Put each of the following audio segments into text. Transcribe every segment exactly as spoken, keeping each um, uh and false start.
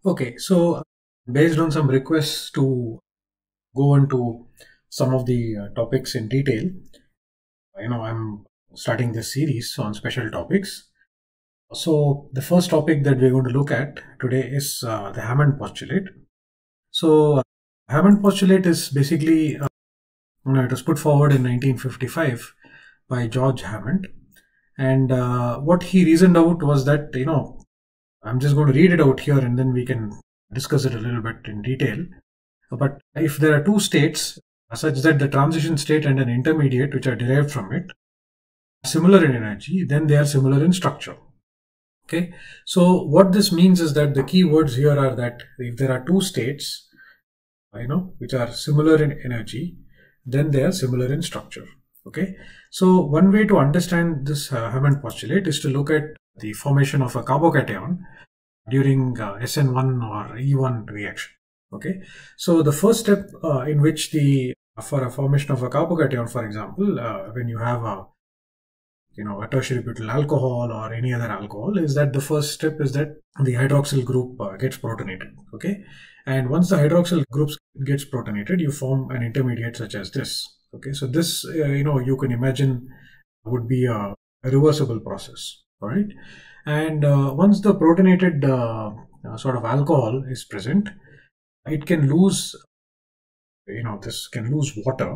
Okay, so based on some requests to go into some of the uh, topics in detail, you know, I'm starting this series on special topics. So the first topic that we're going to look at today is uh, the Hammond postulate. So uh, Hammond postulate is basically, uh, you know, it was put forward in nineteen fifty-five by George Hammond, and uh, what he reasoned out was that, you know, I'm just going to read it out here and then we can discuss it a little bit in detail. But if there are two states such that the transition state and an intermediate which are derived from it are similar in energy, then they are similar in structure. Okay, so what this means is that the key words here are that if there are two states, you know, which are similar in energy, then they are similar in structure. Okay, so one way to understand this uh, Hammond postulate is to look at the formation of a carbocation during uh, S N one or E one reaction. Okay, so the first step uh, in which the for a formation of a carbocation, for example, uh, when you have a you know a tertiary butyl alcohol or any other alcohol, is that the first step is that the hydroxyl group uh, gets protonated. Okay, and once the hydroxyl group gets protonated, you form an intermediate such as this. Okay, so this uh, you know you can imagine would be a, a reversible process. All right, and uh, once the protonated uh, uh, sort of alcohol is present, it can lose you know this can lose water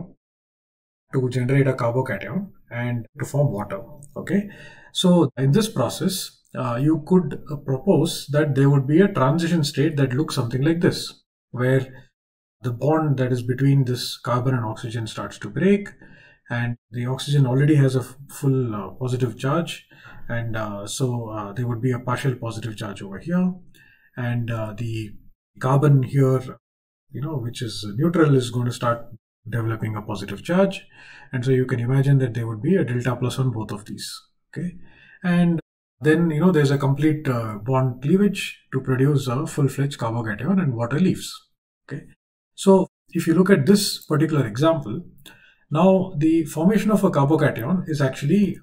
to generate a carbocation and to form water. Okay, so in this process uh, you could uh, propose that there would be a transition state that looks something like this, where the bond that is between this carbon and oxygen starts to break, and the oxygen already has a full uh, positive charge, and uh, so uh, there would be a partial positive charge over here, and uh, the carbon here, you know, which is neutral, is going to start developing a positive charge, and so you can imagine that there would be a delta plus on both of these. Okay, and then you know there's a complete uh, bond cleavage to produce a full-fledged carbocation, and water leaves. Okay, so if you look at this particular example, now the formation of a carbocation is actually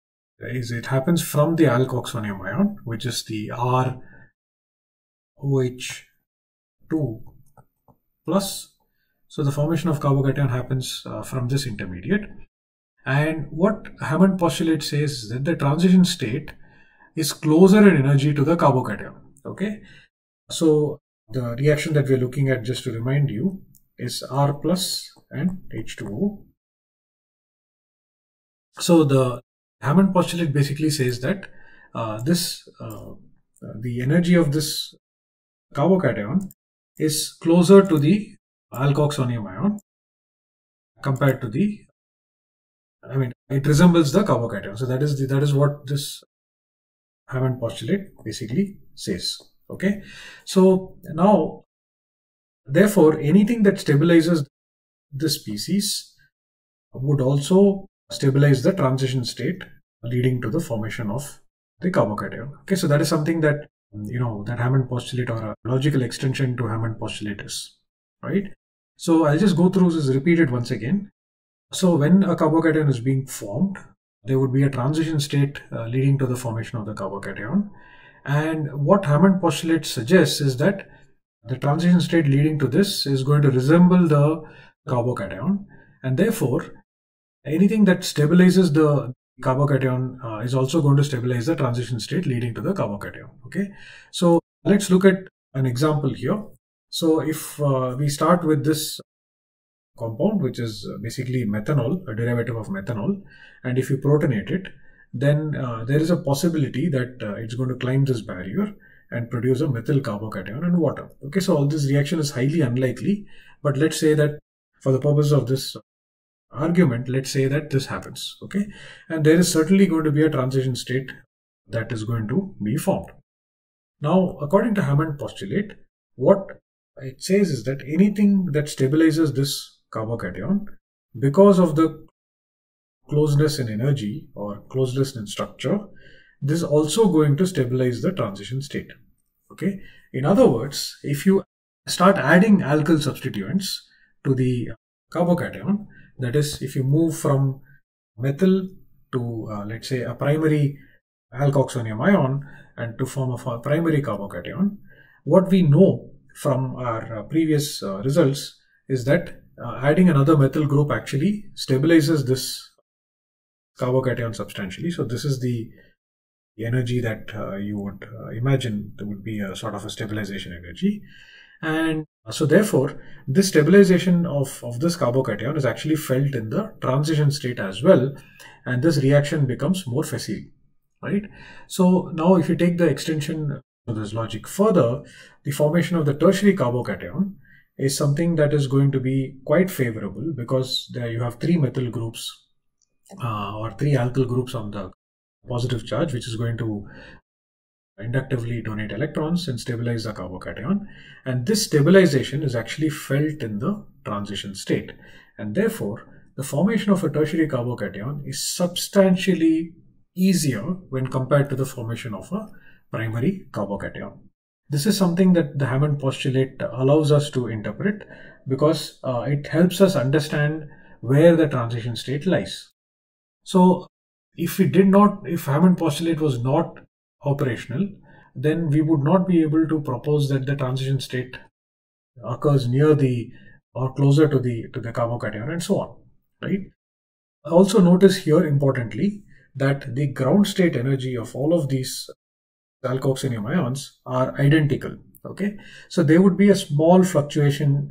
is it happens from the alkoxonium ion, which is the R O H two plus. So the formation of carbocation happens uh, from this intermediate. And what Hammond postulate says is that the transition state is closer in energy to the carbocation. Okay, so the reaction that we're looking at, just to remind you, is R plus and H two O. So the Hammond postulate basically says that uh, this uh, the energy of this carbocation is closer to the alkoxonium ion compared to the, I mean, it resembles the carbocation. So that is the, that is what this Hammond postulate basically says. Okay, so now therefore anything that stabilizes the species would also stabilize the transition state leading to the formation of the carbocation. Okay, so that is something that you know that Hammond postulate, or a logical extension to Hammond postulate, is. Right, so I'll just go through this, repeat it once again. So when a carbocation is being formed, there would be a transition state uh, leading to the formation of the carbocation, and what Hammond postulate suggests is that the transition state leading to this is going to resemble the carbocation, and therefore anything that stabilizes the carbocation uh, is also going to stabilize the transition state leading to the carbocation. Okay, so let's look at an example here. So if uh, we start with this compound, which is basically methanol, a derivative of methanol, and if you protonate it, then uh, there is a possibility that uh, it's going to climb this barrier and produce a methyl carbocation and water. Okay, so all this reaction is highly unlikely, but let's say that for the purpose of this argument, let's say that this happens. Okay, and there is certainly going to be a transition state that is going to be formed. Now, according to Hammond postulate, what it says is that anything that stabilizes this carbocation, because of the closeness in energy or closeness in structure, this is also going to stabilize the transition state. Okay, in other words, if you start adding alkyl substituents to the carbocation, that is, if you move from methyl to uh, let's say a primary alkoxonium ion and to form a primary carbocation, what we know from our uh, previous uh, results is that uh, adding another methyl group actually stabilizes this carbocation substantially. So this is the energy that uh, you would uh, imagine there would be a sort of a stabilization energy. And so therefore, this stabilization of, of this carbocation is actually felt in the transition state as well. And this reaction becomes more facile, right? So now if you take the extension of this logic further, the formation of the tertiary carbocation is something that is going to be quite favorable, because there you have three methyl groups uh, or three alkyl groups on the positive charge, which is going to inductively donate electrons and stabilize the carbocation. And this stabilization is actually felt in the transition state. And therefore, the formation of a tertiary carbocation is substantially easier when compared to the formation of a primary carbocation. This is something that the Hammond postulate allows us to interpret, because uh, it helps us understand where the transition state lies. So if we did not, if Hammond postulate was not operational, then we would not be able to propose that the transition state occurs near the or closer to the to the carbocation and so on, right? Also notice here importantly that the ground state energy of all of these alkoxynium ions are identical. Okay, so there would be a small fluctuation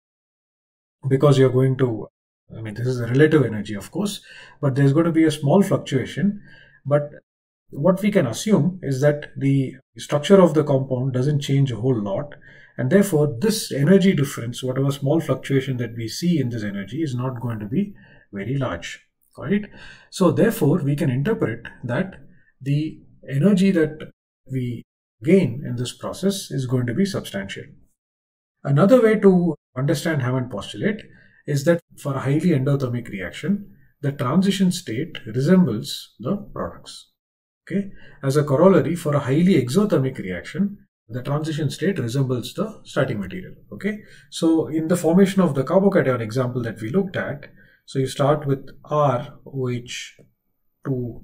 because you're going to, I mean, this is a relative energy, of course, but there's going to be a small fluctuation. But what we can assume is that the structure of the compound doesn't change a whole lot, and therefore this energy difference, whatever small fluctuation that we see in this energy, is not going to be very large, right? So therefore we can interpret that the energy that we gain in this process is going to be substantial. Another way to understand Hammond postulate is that for a highly endothermic reaction, the transition state resembles the products. Okay, as a corollary, for a highly exothermic reaction, the transition state resembles the starting material. Okay, so in the formation of the carbocation example that we looked at, so you start with R O H two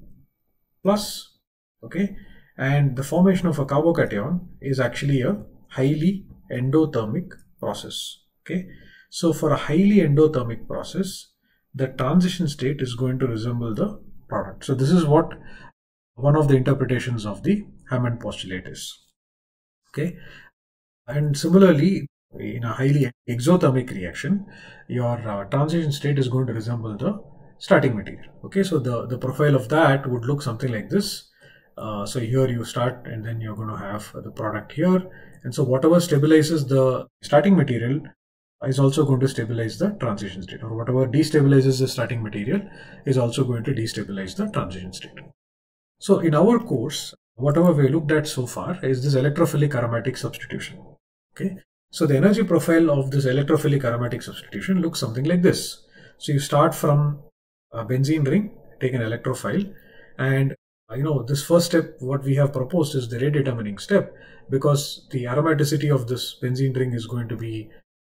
plus, okay, and the formation of a carbocation is actually a highly endothermic process. Okay, so for a highly endothermic process, the transition state is going to resemble the product. So this is what one of the interpretations of the Hammond postulate is. Okay, and similarly, in a highly exothermic reaction, your uh, transition state is going to resemble the starting material. Okay, so the the profile of that would look something like this. Uh, so here you start, and then you're going to have the product here, and so whatever stabilizes the starting material is also going to stabilize the transition state, or whatever destabilizes the starting material is also going to destabilize the transition state. So in our course, whatever we looked at so far is this electrophilic aromatic substitution. Okay, so the energy profile of this electrophilic aromatic substitution looks something like this. So you start from a benzene ring, take an electrophile, and you know, this first step, what we have proposed is the rate determining step, because the aromaticity of this benzene ring is going to be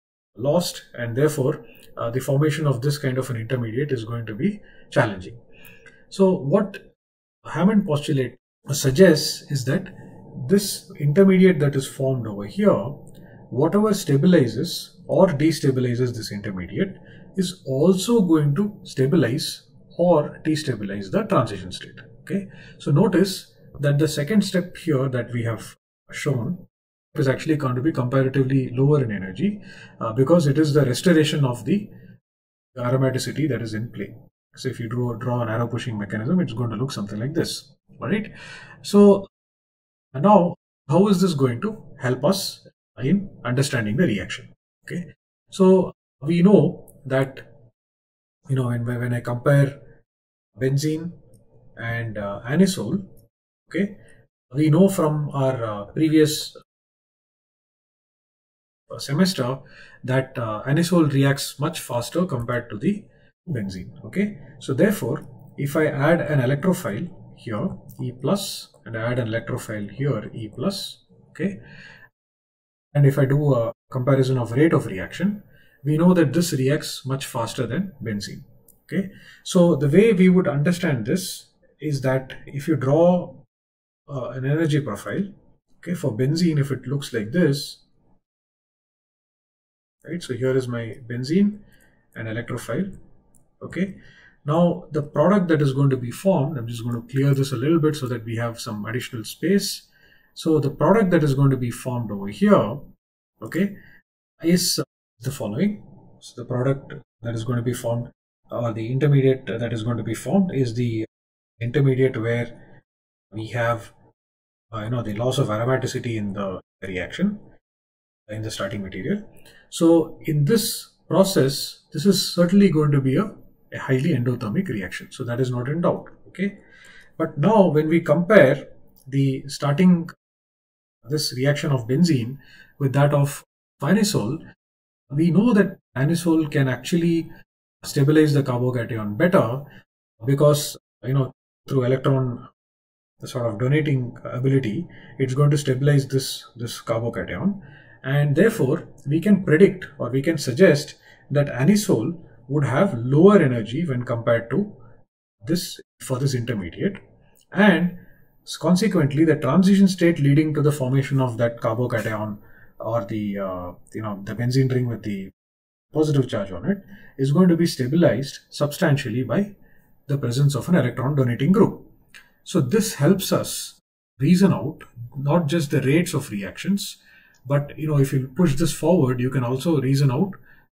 lost, and therefore uh, the formation of this kind of an intermediate is going to be challenging. So what Hammond postulate suggests is that this intermediate that is formed over here, whatever stabilizes or destabilizes this intermediate, is also going to stabilize or destabilize the transition state. Okay, so notice that the second step here that we have shown is actually going to be comparatively lower in energy uh, because it is the restoration of the aromaticity that is in play. So if you draw, draw an arrow pushing mechanism, it's going to look something like this, right? So now, how is this going to help us in understanding the reaction? Okay, so we know that, you know, when, when I compare benzene and uh, anisole, okay, we know from our uh, previous semester that uh, anisole reacts much faster compared to the benzene. Okay, so therefore if I add an electrophile here, E plus, and I add an electrophile here, E plus, okay, and if I do a comparison of rate of reaction, we know that this reacts much faster than benzene. Okay, so the way we would understand this is that if you draw uh, an energy profile, Okay, for benzene, if it looks like this, right? So here is my benzene and electrophile. Okay, now the product that is going to be formed, I'm just going to clear this a little bit so that we have some additional space. So the product that is going to be formed over here, okay, is the following. So the product that is going to be formed, or the intermediate that is going to be formed, is the intermediate where we have uh, you know the loss of aromaticity in the reaction in the starting material. So in this process, this is certainly going to be a, a highly endothermic reaction. So that is not in doubt. Okay, but now when we compare the starting this reaction of benzene with that of anisole, we know that anisole can actually stabilize the carbocation better because, you know, through electron the sort of donating ability, it's going to stabilize this, this carbocation, and therefore we can predict or we can suggest that anisole would have lower energy when compared to this for this intermediate, and consequently the transition state leading to the formation of that carbocation or the uh, you know the benzene ring with the positive charge on it is going to be stabilized substantially by the presence of an electron donating group. So this helps us reason out not just the rates of reactions, but you know if you push this forward, you can also reason out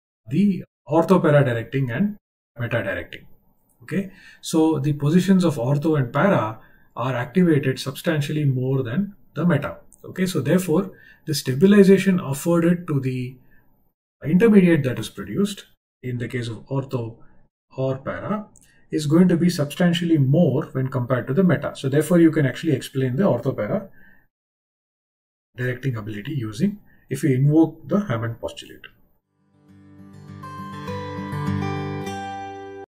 the ortho-para directing and meta-directing. Okay, so the positions of ortho and para are activated substantially more than the meta. Okay, so therefore the stabilization afforded to the intermediate that is produced in the case of ortho or para is going to be substantially more when compared to the meta. So therefore you can actually explain the ortho-para directing ability using, if you invoke the Hammond postulate.